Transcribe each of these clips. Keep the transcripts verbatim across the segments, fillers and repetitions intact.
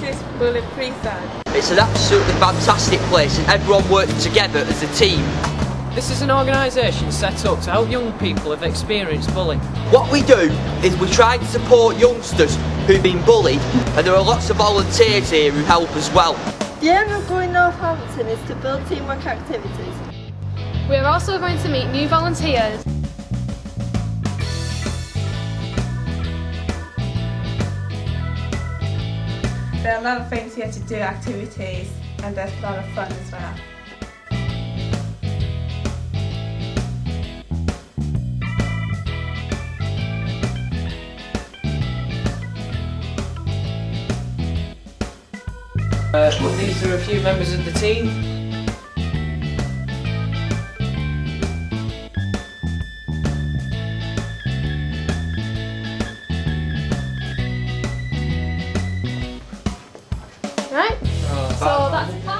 this is BullyFreeZone. It's an absolutely fantastic place and everyone works together as a team. This is an organisation set up to help young people who've experienced bullying. What we do is we try to support youngsters who've been bullied, and there are lots of volunteers here who help as well. The aim of Going Northampton is to build teamwork activities. We are also going to meet new volunteers. There are a lot of things here to do, activities, and there's a lot of fun as well. Uh, these are a few members of the team. Right, Uh, so that's the plan.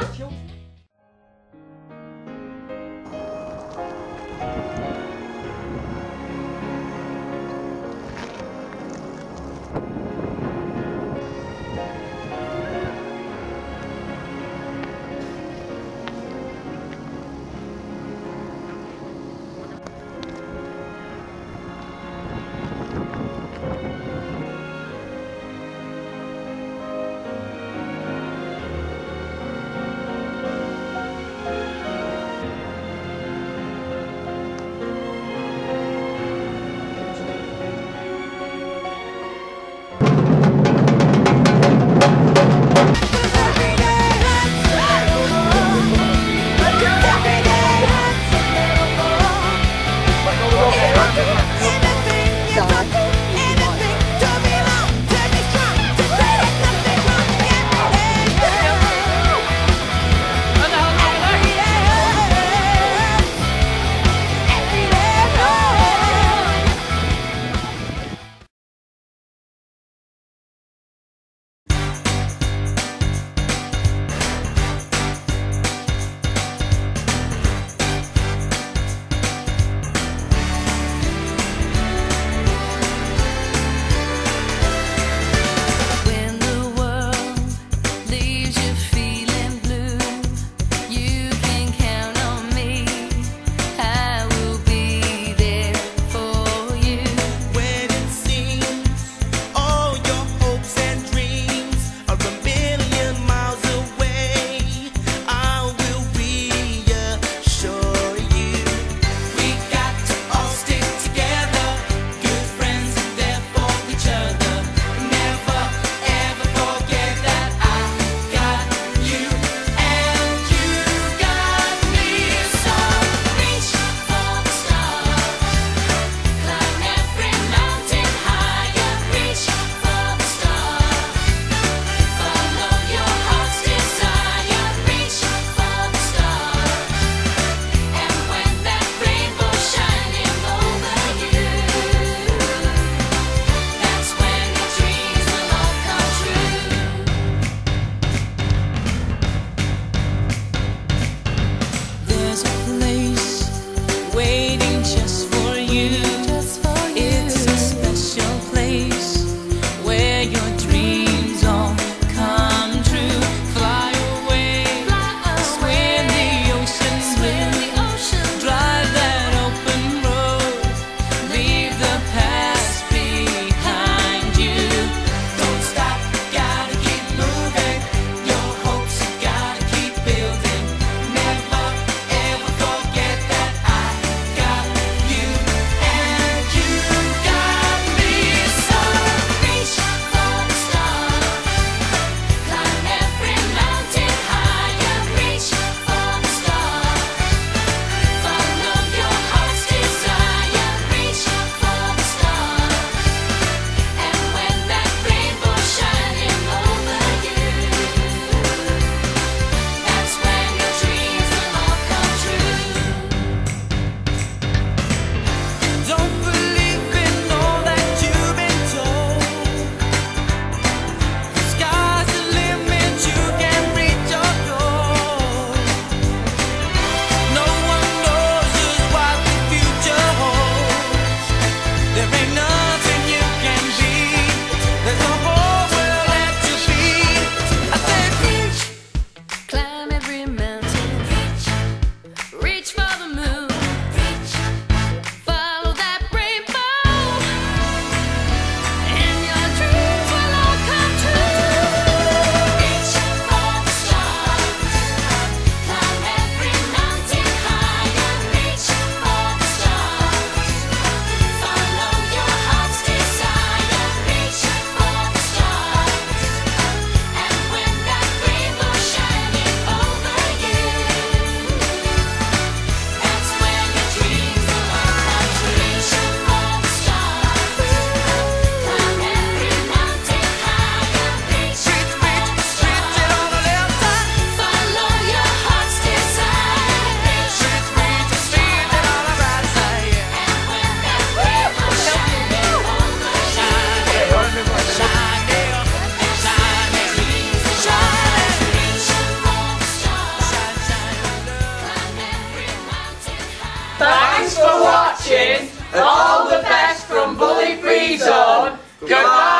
BullyFreeZone. Goodbye.